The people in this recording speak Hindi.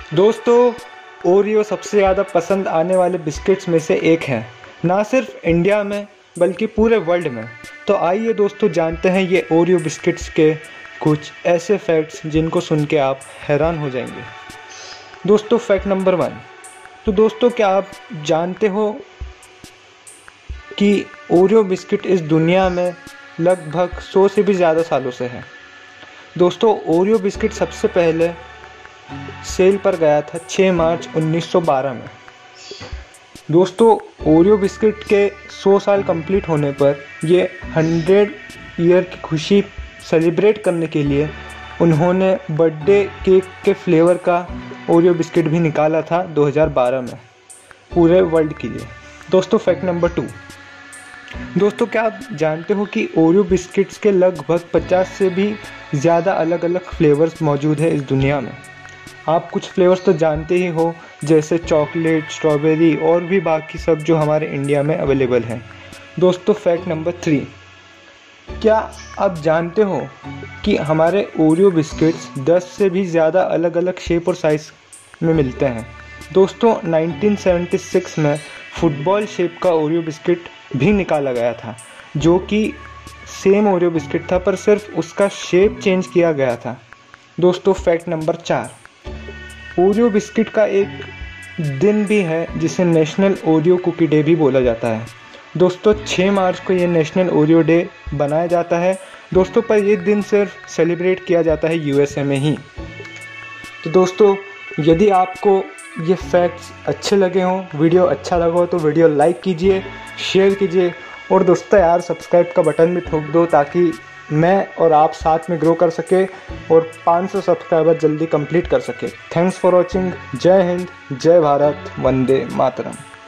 दोस्तों, ओरियो सबसे ज़्यादा पसंद आने वाले बिस्किट्स में से एक है, ना सिर्फ इंडिया में बल्कि पूरे वर्ल्ड में। तो आइए दोस्तों जानते हैं ये ओरियो बिस्किट्स के कुछ ऐसे फैक्ट्स जिनको सुन के आप हैरान हो जाएंगे। दोस्तों, फैक्ट नंबर 1। तो दोस्तों, क्या आप जानते हो कि ओरियो बिस्किट इस दुनिया में लगभग 100 से भी ज़्यादा सालों से है। दोस्तों, ओरियो बिस्किट सबसे पहले सेल पर गया था 6 मार्च 1912 में। दोस्तों, ओरियो बिस्किट के 100 साल कंप्लीट होने पर ये 100 ईयर की खुशी सेलिब्रेट करने के लिए उन्होंने बर्थडे केक के फ्लेवर का ओरियो बिस्किट भी निकाला था 2012 में पूरे वर्ल्ड के लिए। दोस्तों, फैक्ट नंबर 2। दोस्तों, क्या आप जानते हो कि ओरियो बिस्किट्स के लगभग 50 से भी ज़्यादा अलग अलग फ्लेवर्स मौजूद है इस दुनिया में। आप कुछ फ्लेवर्स तो जानते ही हो, जैसे चॉकलेट, स्ट्रॉबेरी और भी बाकी सब जो हमारे इंडिया में अवेलेबल हैं। दोस्तों, फैक्ट नंबर 3। क्या आप जानते हो कि हमारे ओरियो बिस्किट्स 10 से भी ज़्यादा अलग अलग शेप और साइज़ में मिलते हैं। दोस्तों, 1976 में फुटबॉल शेप का ओरियो बिस्किट भी निकाला गया था, जो कि सेम ओरियो बिस्किट था पर सिर्फ उसका शेप चेंज किया गया था। दोस्तों, फैक्ट नंबर 4। ओरियो बिस्किट का एक दिन भी है जिसे नेशनल ओरियो कुकी डे भी बोला जाता है। दोस्तों, 6 मार्च को ये नेशनल ओरियो डे बनाया जाता है दोस्तों, पर ये दिन सिर्फ सेलिब्रेट किया जाता है यूएसए में ही। तो दोस्तों, यदि आपको ये फैक्ट्स अच्छे लगे हों, वीडियो अच्छा लगा हो तो वीडियो लाइक कीजिए, शेयर कीजिए और दोस्तों यार सब्सक्राइब का बटन भी ठोक दो ताकि मैं और आप साथ में ग्रो कर सके और 500 सब्सक्राइबर जल्दी कंप्लीट कर सके। Thanks for watching. जय हिंद, जय भारत, वंदे मातरम।